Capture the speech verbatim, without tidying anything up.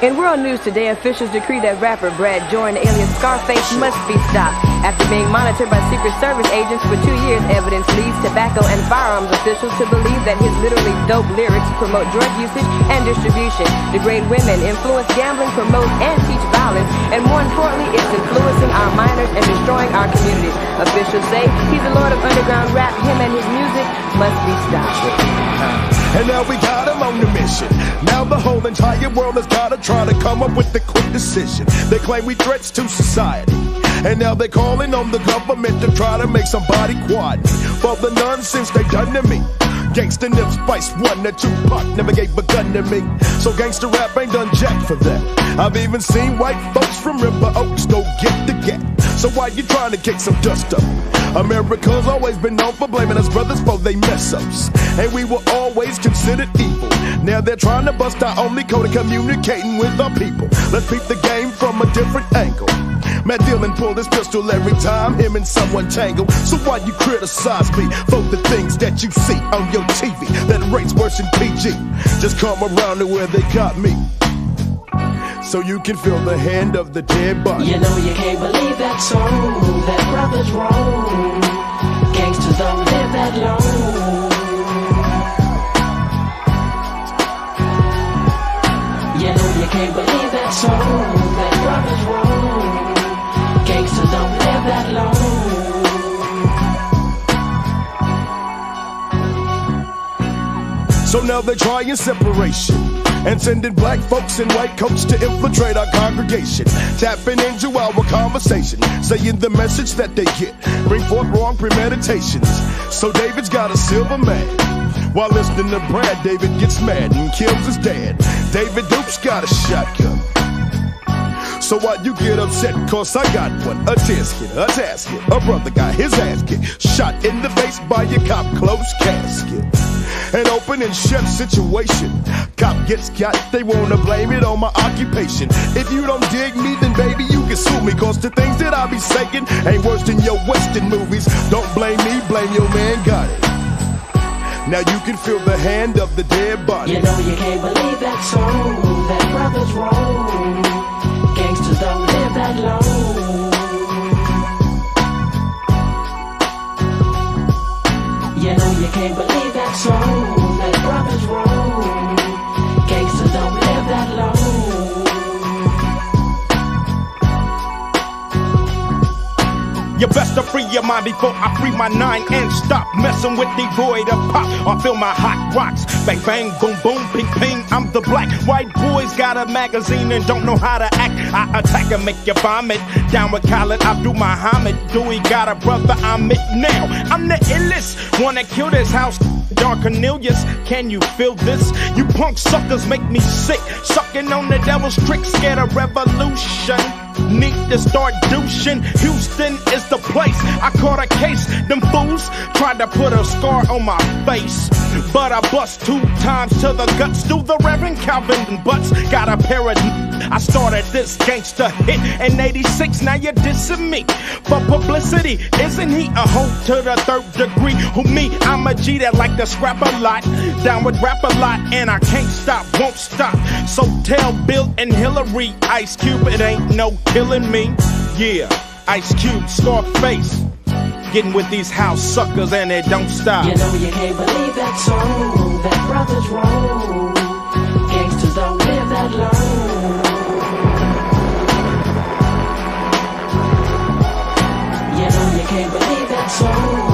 In world news today, officials decree that rapper Brad Jordan, alias Scarface, must be stopped. After being monitored by Secret Service agents for two years, evidence leads tobacco and firearms officials to believe that his literally dope lyrics promote drug usage and distribution, degrade women, influence gambling, promote and teach violence, and more importantly, it's influencing our minors and destroying our communities. Officials say he's the lord of underground rap. Him and his music must be stopped. And now we got him on the mission. Now the whole entire world has gotta try to come up with a quick decision. They claim we threats to society, and now they're calling on the government to try to make somebody quiet for the nonsense they done to me. Gangsta Nip Spice one or two Pac never gave a gun to me, so gangsta rap ain't done jack for that. I've even seen white folks from River Oaks go get the gap. So why you trying to kick some dust up? America's always been known for blaming us brothers for they mess ups, and we were always considered evil. Now they're trying to bust our only code of communicating with our people. Let's peep the game from a different angle. Matt Dillon pulled his pistol every time him and someone tangle. So why you criticize me for the things that you see on your T V that rates worse than P G? Just come around to where they got me, so you can feel the hand of the dead body. You know you can't believe that song, that brother's wrong. Gangsters don't live that long. You know you can't believe that song, that brother's wrong. Gangsters don't live that long. So now they're trying separation and sending black folks in white coats to infiltrate our congregation, tapping into our conversation, saying the message that they get bring forth wrong premeditations. So David's got a silver man, while listening to Brad, David gets mad and kills his dad. David Duke's got a shotgun, so why you get upset? Cause I got one. A tisket, a tasket. A brother got his ass kicked, shot in the face by a cop, closed casket. An open and shut situation. Cop gets got, they wanna blame it on my occupation. If you don't dig me, then baby you can sue me, cause the things that I be saying ain't worse than your Western movies. Don't blame me, blame your man, got it. Now you can feel the hand of the dead body. You know you can't believe that song, that brother's wrong. Gangsters don't live that long. You know you can't believe that song, that brother's wrong. Gangsters don't live that long. You best to free your mind before I free my nine and stop messing with the void of pop or feel my hot rocks. Bang bang, boom boom, ping ping. I'm the black. White boys got a magazine and don't know how to act. I attack and make you vomit. Down with Khaled, Abdul Muhammad. Dewey got a brother, I'm it now. I'm the illest. Wanna kill this house? Dark Cornelius, can you feel this? You punk suckers make me sick. Sucking on the devil's trick, scared of revolution. Need to start douching. Houston is the place. I caught a case. Them fools tried to put a scar on my face, but I bust two times to the guts. Do the Reverend Calvin Butts. Got a pair of. I started this gangster hit in eighty-six. Now you're dissing me for publicity. Isn't he a hoe to the third degree? Who me? I'm a G that like to scrap a lot. Down with rap a lot, and I can't stop, won't stop. So tell Bill and Hillary, Ice Cube, it ain't no killing me. Yeah, Ice Cube, Scarface, getting with these house suckers and it don't stop. You know you can't believe that song, that brother's wrong. Gangsters don't live that long. You know you can't believe that song.